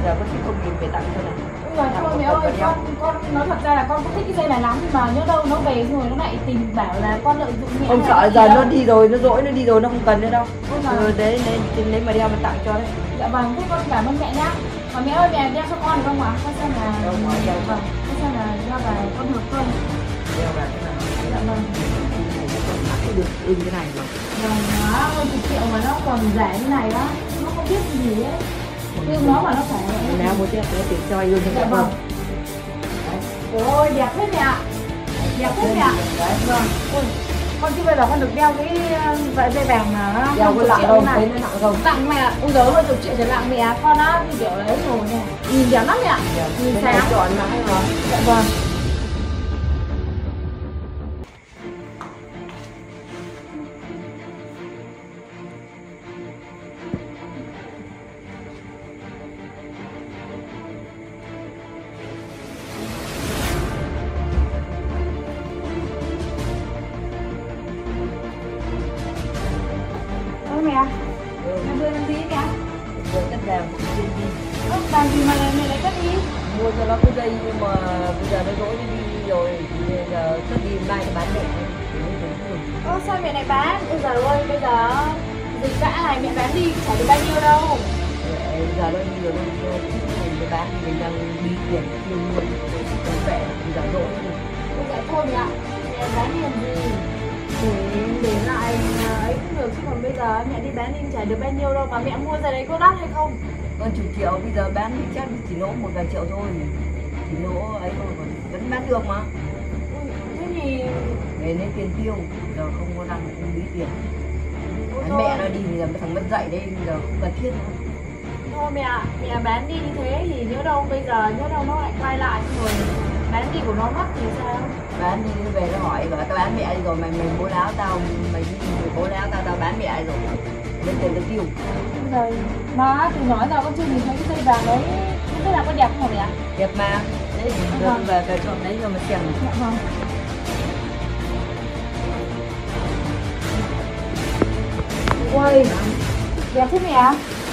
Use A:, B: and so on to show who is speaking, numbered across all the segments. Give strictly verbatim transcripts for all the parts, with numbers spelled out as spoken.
A: Giờ con thích không thì về tặng cho này.
B: Rồi thôi mẹ ơi, con con nói thật ra là con cũng thích cái dây này lắm, nhưng mà nhớ đâu nó về rồi nó lại tìm bảo là con lợi dụng mẹ.
A: Không sợ giờ nó đi rồi, nó dỗi nó đi rồi nó không cần nữa đâu.
B: Ừ,
A: ừ, đấy nên lấy mà đeo mà tặng cho đấy.
B: Dạ vâng, thế con cảm ơn mẹ nhá. Mà mẹ ơi, mẹ đeo cho con được không ạ? Con xem là
A: Đâu có đeo.
B: Vâng, con xem là đeo vào con được không?
A: Đeo vào cái này.
B: Dạ vâng.
A: Cái được ưng cái này mà.
B: Vâng, nó hơn chục triệu mà nó còn rẻ như này đó, nó không biết gì ấy. Nhưng nó mà nó phải
A: Nào một tiếp để tiền cho ưng cho
B: dạ vâng. Ôi đẹp thế mẹ ạ. Đẹp thế mẹ ạ. Vâng. Ôi, con chưa bao giờ con được đeo cái vải dây vàng mà
A: đeo cái lặng không, thấy nó nặng không?
B: Nặng mẹ ạ. Ui giời ơi, chục triệu trở nặng mẹ. Con á, như kiểu đấy rồi nè. Nhìn đẹp lắm mẹ ạ. Nhìn sáng.
A: Chọn mãi mà.
B: Dạ vâng. Mẹ, mẹ đưa làm gì mẹ?
A: Vừa cắt vàng một viên đi.
B: Ơ, vàng gì mà mẹ lại cất đi?
A: Mua cho nó cái dây nhưng mà bây giờ nó dỗi nó đi rồi thì bây giờ cất đi mai nó bán đẹp.
B: Ơ, sao mẹ lại bán? Ôi giời ơi, bây giờ dịch vã này mẹ bán đi chả được bao nhiêu đâu.
A: Bây giờ nó đi rồi nó mình bán thì mình đang đi tiền tiêu luôn. Còn vẽ thì giờ dỗi thì
B: Ôi dạ thôi mẹ ạ, mẹ bán đi làm gì? Để, để lại ấy cũng được, chứ còn bây giờ mẹ đi bán đi chả được bao nhiêu đâu. Mà mẹ mua ra đấy có đắt hay không?
A: con chục triệu bây giờ bán thì chắc chỉ lỗ một vài triệu thôi, chỉ lỗ ấy thôi, còn vẫn bán được mà.
B: Ui, thế thì
A: Về lấy tiền tiêu giờ không có đang không lý tiền.
B: thôi.
A: Mẹ nó đi thì giờ thằng mất dạy đây bây giờ không cần thiết nữa.
B: Thôi mẹ ạ, mẹ bán đi như thế thì nhớ đâu bây giờ nhớ đâu nó lại quay lại rồi bán đi của nó mất thì sao?
A: Bán đi nó về nó hỏi bảo tao bán mẹ đi rồi, mày mày bố láo tao, mày đi mày bố láo tao, tao bán mẹ rồi lấy tiền tao tiêu.
B: Rồi má từ nói giờ con chưa nhìn thấy cái dây vàng đấy, thế là có đẹp không hả mẹ?
A: Đẹp mà, đấy thì đưa
B: Vâng.
A: về về chọn đấy rồi mà xem.
B: Dạ vâng. Ui, đẹp thế mẹ.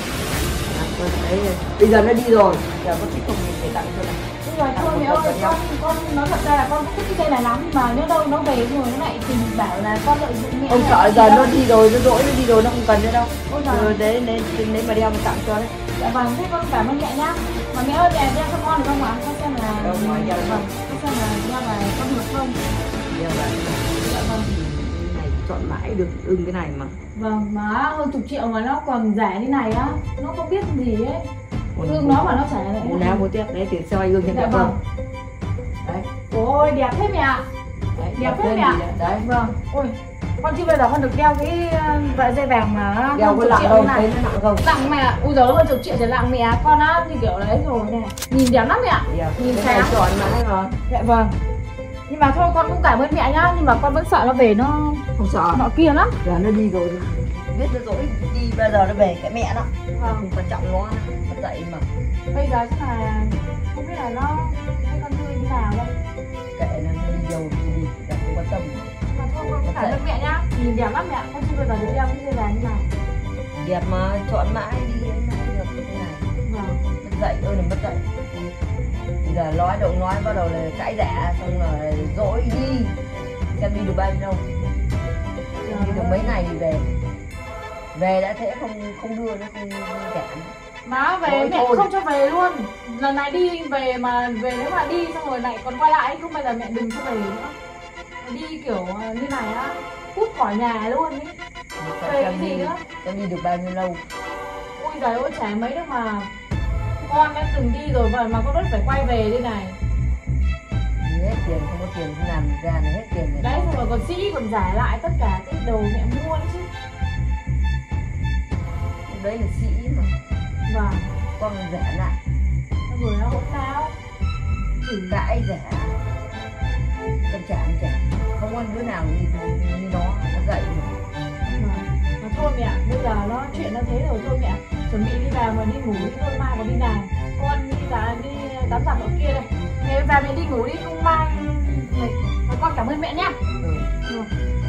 A: Đấy, bây giờ nó đi rồi, giờ có thích không thì phải tặng cho này.
B: Đúng rồi, thôi mẹ ơi, con, con nói thật ra là con cũng thích cái dây này lắm, nhưng mà nhớ đâu nó về rồi nó lại tìm bảo là con lợi dụng mẹ.
A: Không sợ giờ nó đi rồi, nó dỗi nó đi rồi nó không cần nữa đâu.
B: Ôi
A: ừ,
B: giời.
A: đấy nên lấy mà đeo mà tặng cho đấy.
B: Dạ vâng, thế con cảm ơn mẹ nhá. Mà mẹ ơi, mẹ đeo cho con được không ạ? Con xem là
A: Đâu ngoài đeo
B: vâng, con xem là đeo là con được không?
A: Đeo vào.
B: Dạ vâng.
A: Cái này chọn mãi được ưng cái này mà.
B: Vâng, má hơn chục triệu mà nó còn rẻ như này á, nó không biết gì ấy.
A: Ôi,
B: Ương nó mà nó chả lại.
A: Mua nào mua tiếp đấy tiền soi ưng cho
B: Dạ
A: đẹp
B: vâng.
A: không? Đấy.
B: Ôi đẹp thế mẹ ạ.
A: Đấy,
B: Đẹp thế mẹ ạ.
A: Đấy.
B: Vâng. Ôi, con chưa bao giờ con được đeo cái vải dây vàng mà
A: Đeo có lặng không? Thấy nó nặng không?
B: Nặng mẹ ạ. Ui giời ơi, chục triệu trở nặng mẹ. Con á như kiểu đấy rồi nè. Nhìn đẹp lắm mẹ ạ.
A: Yeah.
B: Nhìn
A: Cái
B: sáng.
A: này chọn mãi mà.
B: Dạ vâng. Nhưng mà thôi con cũng cảm ơn mẹ nhá. Nhưng mà con vẫn sợ nó về nó
A: Không sợ.
B: nọ kia lắm.
A: Giờ nó đi rồi, biết nó dỗi đi bây giờ nó về cái mẹ đó.
B: Vâng.
A: Không quan trọng nó, nó dậy mà.
B: Bây giờ chắc là không biết là nó cái con tươi như nào đâu.
A: Kệ nó đi đâu thì đi, chẳng không quan tâm.
B: Mà thôi con cũng cảm ơn mẹ nhá. Nhìn đẹp lắm mẹ. Con chưa bao giờ được đeo cái dây vàng như này.
A: Đẹp mà, chọn mãi đi ấy mãi được như thế này.
B: Vâng.
A: Mất dậy ơi là mất dậy. Bây giờ nói động nói bắt đầu là cãi giả, xong rồi dỗi đi. Xem đi được bao nhiêu đâu. Đi được mấy ngày thì về. Về đã thế không không đưa nó không trả.
B: Má về
A: Thôi,
B: mẹ
A: thôi.
B: cũng không cho về luôn. Lần này đi về mà về nếu mà đi xong rồi lại còn quay lại không bao giờ mẹ đừng cho về nữa. Đi kiểu như này á, cút khỏi nhà luôn ấy. Về cái gì nữa?
A: Em đi được bao nhiêu lâu?
B: Ôi giời ơi chả mấy đâu mà. Con đã từng đi rồi vậy mà con vẫn phải quay về đây này.
A: Đi hết tiền, không có tiền không làm ra là hết tiền rồi.
B: Đấy xong rồi còn sĩ còn giải lại tất cả cái đồ mẹ mua đấy chứ.
A: Đấy là sĩ mà.
B: Vâng.
A: Con rẻ lại.
B: Xong rồi nó hỗn sao?
A: Thử cãi rẻ. Con trả không trả. Không có đứa nào như, như nó, nó dậy mà.
B: Vâng. Mà thôi mẹ, bây giờ nó chuyện nó thế rồi thôi mẹ. Chuẩn bị đi vào mà đi ngủ đi thôi, mai còn đi làm. Con đi là đi tắm giặt ở kia đây. Mẹ vào mẹ đi ngủ đi, không mai. Mà con cảm ơn mẹ nhá.
A: Ừ.
B: Ừ.